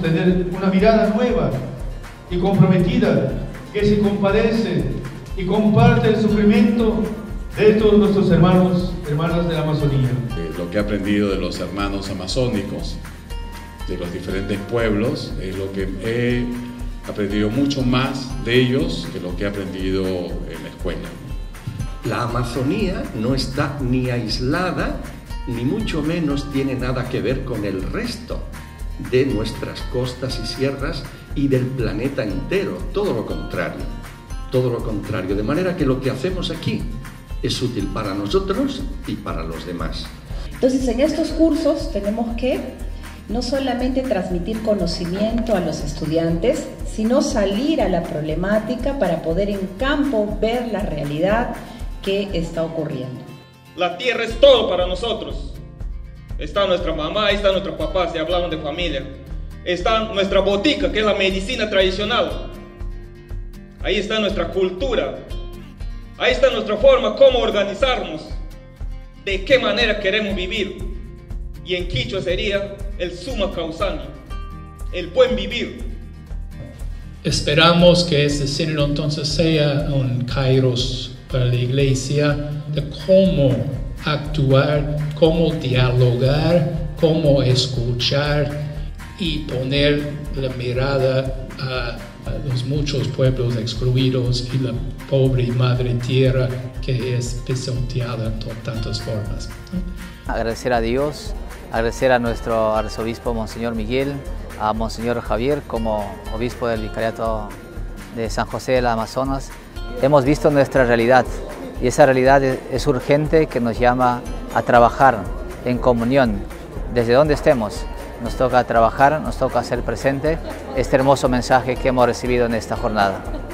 tener una mirada nueva y comprometida, que se compadece y comparte el sufrimiento de todos nuestros hermanos, hermanas de la Amazonía. Lo que he aprendido de los hermanos amazónicos, de los diferentes pueblos, es lo que he aprendido mucho más de ellos que lo que he aprendido en la escuela. La Amazonía no está ni aislada, ni mucho menos tiene nada que ver con el resto de nuestras costas y sierras y del planeta entero, todo lo contrario, de manera que lo que hacemos aquí es útil para nosotros y para los demás. Entonces, en estos cursos tenemos que no solamente transmitir conocimiento a los estudiantes, sino salir a la problemática para poder en campo ver la realidad que está ocurriendo. La tierra es todo para nosotros. Está nuestra mamá, está nuestro papá, si hablamos de familia. Está nuestra botica, que es la medicina tradicional. Ahí está nuestra cultura. Ahí está nuestra forma, cómo organizarnos, de qué manera queremos vivir. Y en quichua sería el suma causani, el buen vivir. Esperamos que este sínodo entonces sea un kairos para la Iglesia de cómo actuar, cómo dialogar, cómo escuchar y poner la mirada a los muchos pueblos excluidos y la pobre madre tierra que es pisoteada en tantas formas. Agradecer a Dios, agradecer a nuestro arzobispo Monseñor Miguel, a Monseñor Javier como obispo del Vicariato de San José del Amazonas. Hemos visto nuestra realidad y esa realidad es urgente, que nos llama a trabajar en comunión desde donde estemos. Nos toca trabajar, nos toca hacer presente este hermoso mensaje que hemos recibido en esta jornada.